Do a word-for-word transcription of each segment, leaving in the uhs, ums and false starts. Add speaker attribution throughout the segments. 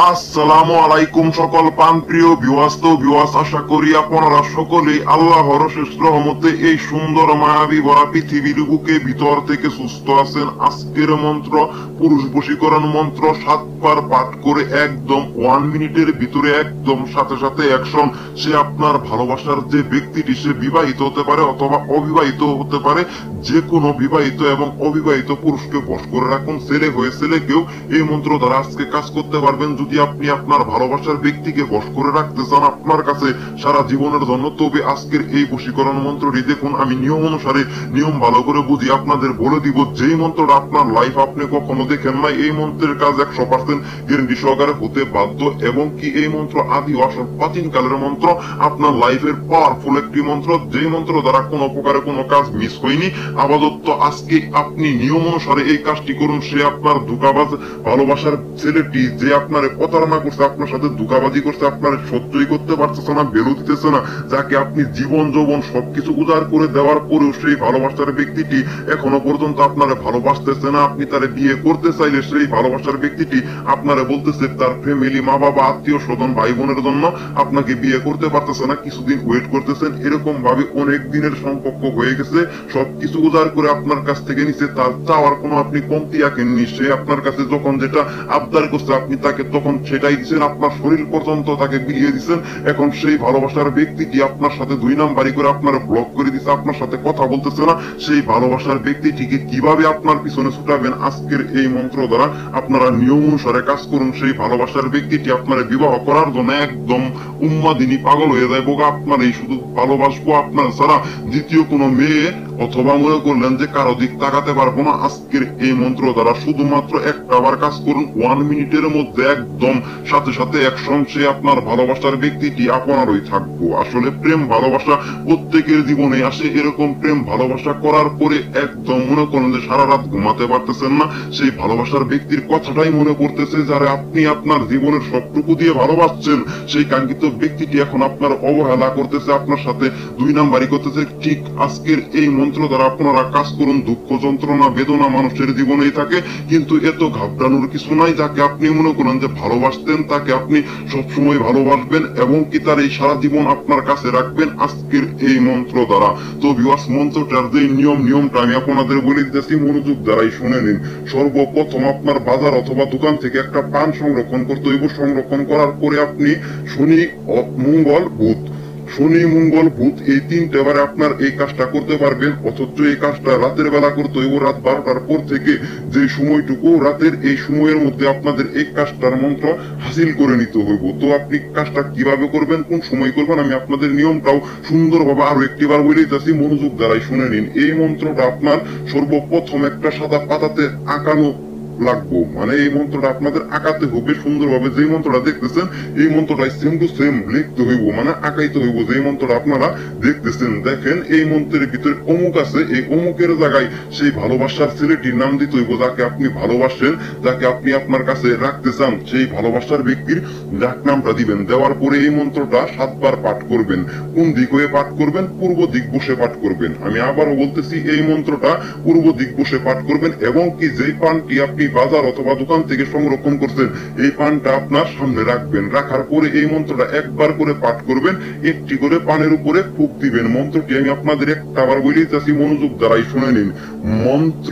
Speaker 1: আসসালামু আলাইকুম সকল প্রাণপ্রিয় ভিউয়ার্স। তো ভিউয়ার্স, আশা করি আপনারা সকলেই আল্লাহর অশেষ রহমতে এই সুন্দর মায়াবী ভরা পৃথিবীর বুকে ভিতর থেকে সুস্থ আছেন। আজকের মন্ত্র পুরুষ বশীকরণ মন্ত্র সাতবার পাঠ করে একদম ওয়ান মিনিটের ভিতরে একদম সাথে সাথে অ্যাকশন। সে আপনার ভালোবাসার যে ব্যক্তিটি সে বিবাহিত হতে পারে অথবা অবিবাহিত হতে পারে, যে কোনো বিবাহিত এবং অবিবাহিত পুরুষকে বশ করে রাখুন। ছেলে হয়ে ছেলে কেউ এই মন্ত্র দ্বারা আজকে কাজ করতে পারবেন। যদি আপনি আপনার ভালোবাসার ব্যক্তিকে বশ করে রাখতে চান আপনার কাছে সারা জীবনের জন্য, তবে আজকের এই বশীকরণ মন্ত্রটি দেখুন। আমি নিয়ম অনুসারে নিয়ম ভালো করে বুঝি আপনাদের বলে দিব। যেই মন্ত্রটা আপনার লাইফ আপনি কখনো দেখেন নাই, এই মন্ত্রের কাজ একশো পার্সেন্ট গ্যারান্টি সহকারে হতে বাধ্য, এবং কি এই মন্ত্র আদি আসল প্রাচীন কালের মন্ত্র, আপনার লাইফের পাওয়ারফুল একটি মন্ত্র, যেই মন্ত্র দ্বারা কোনো প্রকারে কোনো কাজ মিস হয়নি। আপাতত আজকে আপনি নিয়ম অনুসারে এই কাজটি করুন। সে আপনার ধোঁকাবাজ ভালোবাসার ছেলেটি যে আপনার প্রতারণা করছে, আপনার সাথে ধোঁকাবাজি করছে, আপনার সহ্যই করতে পারতেছে না, বেরো দিতেছে না, যাকে আপনি জীবন যৌবন সবকিছু উদার করে দেওয়ার পরেও সেই ভালোবাসার ব্যক্তিটি এখনো পর্যন্ত আপনারে ভালোবাসতেছে না। আপনি তারে বিয়ে করতে চাইলে সেই ভালোবাসার ব্যক্তিটি আপনারে বলতেছে তার ফ্যামিলি, মা বাবা, আত্মীয় স্বজন, ভাই বোনের জন্য আপনাকে বিয়ে করতে পারতেছে না, কিছুদিন ওয়েট করতেছেন। এরকম ভাবে অনেক দিনের সম্পর্ক হয়ে গেছে, সবকিছু উদার করে আপনার কাছ থেকে নিচে, তার চাওয়ার কোনো আপনি কমতি রাখেননি। সে আপনার কাছে যখন যেটা আবদার করছে আপনি তাকে তখন সেটাই দিচ্ছেন, আপনার শরীর পর্যন্ত তাকে বিলিয়ে দিচ্ছেন। এখন সেই ভালোবাসার ব্যক্তিটি আপনার সাথে দুই নাম্বারি করে আপনার ব্লক করে দিচ্ছে, আপনার সাথে কথা বলতেছে না। সেই ভালোবাসার ব্যক্তিটিকে কিভাবে আপনার পিছনে ছুটাবেন আজকের এই মন্ত্র দ্বারা আপনারা নিয়ম অনুসারে কাজ করুন। সেই ভালোবাসার ব্যক্তিটি আপনার বিবাহ করার জন্য একদম উন্মাদিনী পাগল হয়ে যায়, বোকা আপনার এই শুধু ভালোবাসবো আপনার ছাড়া দ্বিতীয় কোনো মেয়ে, অথবা মনে করলেন যে কারো দিক তাকাতে পারবো না। আজকের এই মন্ত্র দ্বারা শুধুমাত্র একটা বার কাজ করুন, ওয়ান মিনিটের মধ্যে একদম সাথে সাথে অ্যাকশন। সে আপনার ভালোবাসার ব্যক্তিটি আপনারই থাকবো। আসলে প্রেম ভালোবাসা প্রত্যেকের জীবনে আসে, এরকম প্রেম ভালোবাসা করার পরে একদম মনে করেন যে সারা রাত ঘুমাতে পারতেছেন না, সেই ভালোবাসার ব্যক্তির কথাটাই মনে পড়তেছে যারা আপনি আপনার জীবনের সবটুকু দিয়ে ভালোবাসছেন। সেই কাঙ্ক্ষিত ব্যক্তিটি এখন আপনার অবহেলা করতেছে, আপনার সাথে দুই নাম্বারি করতেছে। ঠিক আজকের এই মন্ত্র দ্বারা আপনারা কাজ করুন। দুঃখ, যন্ত্রণা, বেদনা মানুষের জীবনেই থাকে, কিন্তু এত ঘাবড়ানোর কিছু নাই। যাকে আপনি মনে করেন যে ভালোবাসতেন তাকে আপনি সবসময় ভালোবাসবেন এবং কি তার এই সারা জীবন আপনার কাছে রাখবেন আজকের এই মন্ত্র দ্বারা। তো ভিউয়ার্স, মন্ত্রটার যে নিয়ম নিয়মটা আমি আপনাদের বলে দিতেছি, মনোযোগ দ্বারাই শুনে নিন। সর্বপ্রথম আপনার বাজার অথবা দোকান থেকে একটা পান সংরক্ষণ করতে হইব। সংরক্ষণ করার পরে আপনি শনি, মঙ্গল, বুধ, শনি, মঙ্গল, বুধ এই তিনটে বারে আপনার এই কাজটা করতে পারবেন। অথচ এই কাজটা রাতের বেলা করতে হইব, রাত বারোটার পর থেকে। যে সময়টুকু রাতের এই সময়ের মধ্যে আপনাদের এই কাজটার মন্ত্র হাসিল করে নিতে হইব। তো আপনি কাজটা কিভাবে করবেন, কোন সময় করবেন, আমি আপনাদের নিয়মটাও সুন্দরভাবে আরো একটিবার বলে দিতেছি, মনোযোগ দ্বারাই শুনে নিন। এই মন্ত্রটা আপনার সর্বপ্রথম একটা সাদা পাতাতে আঁকানো লাগবো, মানে এই মন্ত্রটা আপনাদের আঁকাতে হবে সুন্দরভাবে। যে মন্ত্রটা দেখতেছেন এই মন্ত্রটাই সেম টু সেম লিখতে হইব, মানে আঁকাইতে হইব। যে মন্ত্রটা আপনারা দেখতেছেন, দেখেন এই মন্ত্রের ভিতরে অমুক আছে, এই অমুকের জায়গায় সেই ভালোবাসার ছেলেটির নাম দিতে হইব যাকে আপনি ভালোবাসেন, যাকে আপনি আপনার কাছে রাখতে চান। সেই ভালোবাসার ব্যক্তির ডাক নামটা দিবেন। দেওয়ার পরে এই মন্ত্রটা সাতবার পাঠ করবেন। কোন দিক হয়ে পাঠ করবেন? পূর্ব দিক বসে পাঠ করবেন। আমি আবারও বলতেছি, এই মন্ত্রটা পূর্ব দিক বসে পাঠ করবেন, এবং কি যেই পানটি আপনি বাজার অথবা দোকান থেকে সংরক্ষণ করছেন এই পানটা আপনার সামনে রাখবেন। রাখার পরে এই মন্ত্রটা একবার করে পাঠ করবেন, একটি করে পানের উপরে ফুঁক দিবেন। মন্ত্রটি আমি আপনাদের একটা বার বলে দিতেছি, মনোযোগ দ্বারাই শুনে নিন। মন্ত্র: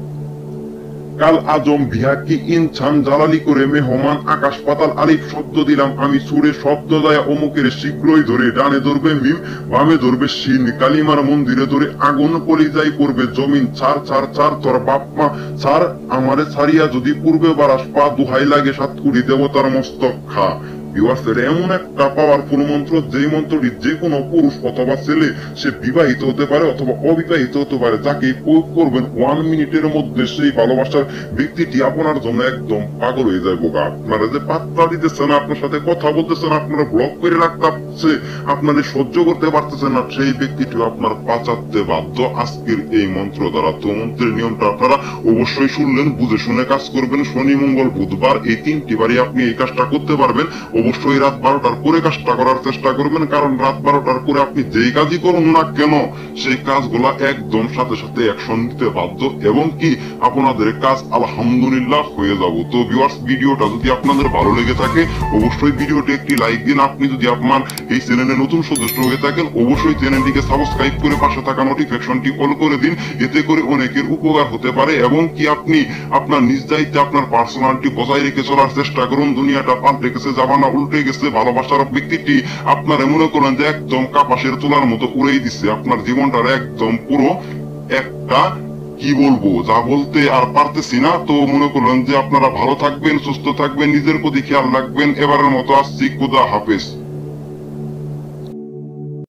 Speaker 1: কাল আজম বিহাকি ইনসান জালালি করে মেহমান আকাশ পাতাল আলিফ শব্দ দিলাম আমি সুরে শব্দ যায় অমুকের শীঘ্রই ধরে। ডানে ধরবে মিম, বামে ধরবে শিন, কালিমার মন্দিরে ধরে আগুন পলিজাই করবে জমিন। ছাড় ছাড় ছাড় তোর বাপ মা ছাড়, আমারে ছাড়িয়া যদি পূর্বে বারাস পা, দুহাই লাগে সাত কোটি দেবতার মস্তক খা। এমন একটা পাওয়ারফুল মন্ত্র, যে মন্ত্রটি যে কোনো পুরুষ অথবা ছেলে সে বিবাহিত হতে পারে অথবা অবিবাহিত হতে পারে, যাকে প্রয়োগ করবেন ওয়ান মিনিটের মধ্যে সেই ভালোবাসার ব্যক্তিটি আপনার জন্য একদম পাগল হয়ে যায়। বোকা আপনারা যে পাত্তা দিতেছেন, আপনার সাথে কথা বলতেছেন, আপনারা ব্লক করে রাখতে, আপনাদের সহ্য করতে পারতেছেন না, সেই ব্যক্তিটি আপনার পাচাতে বাধ্য আজকের এই মন্ত্র দ্বারা। তো মন্ত্রের নিয়মটা আপনারা অবশ্যই শুনলেন, বুঝে শুনে কাজ করবেন। শনি, মঙ্গল, বুধবার এই তিনটি বারে আপনি এই কাজটা করতে পারবেন। অবশ্যই রাত বারোটার পরে কাজটা করার চেষ্টা করবেন, কারণ রাত বারোটার পরে আপনি যেই কাজই করুন না কেন সেই কাজগুলা একদম সাথে সাথে অ্যাকশন দিতে বাধ্য, এবং কি আপনাদের কাজ আলহামদুলিল্লাহ হয়ে যাব। তো ভিউয়ার্স, ভিডিওটা যদি আপনাদের ভালো লেগে থাকে অবশ্যই ভিডিওটি একটি লাইক দিন। আপনি যদি আপনার এই চ্যানেলে নতুন সদস্য হয়ে থাকেন অবশ্যই চ্যানেলটিকে সাবস্ক্রাইব করে পাশে থাকা নোটিফিকেশনটি অল করে দিন, এতে করে অনেকের উপকার হতে পারে। এবং কি আপনি আপনার নিজ দায়িত্বে আপনার পার্সোনালিটি বজায় রেখে চলার চেষ্টা করুন। দুনিয়াটা পাল্টে গেছে, জামানা উল্টে গেছে, ভালোবাসার ব্যক্তিটি আপনার মনে করেন যে একদম কাপাসের তোলার মতো উড়েই দিচ্ছে, আপনার জীবনটার একদম পুরো একটা কি বলবো যা বলতে আর পারতেছি না। তো মনে করলেন যে আপনারা ভালো থাকবেন, সুস্থ থাকবেন, নিজের প্রতি খেয়াল রাখবেন। এবারের মতো আসছি, খুদা হাফেজ।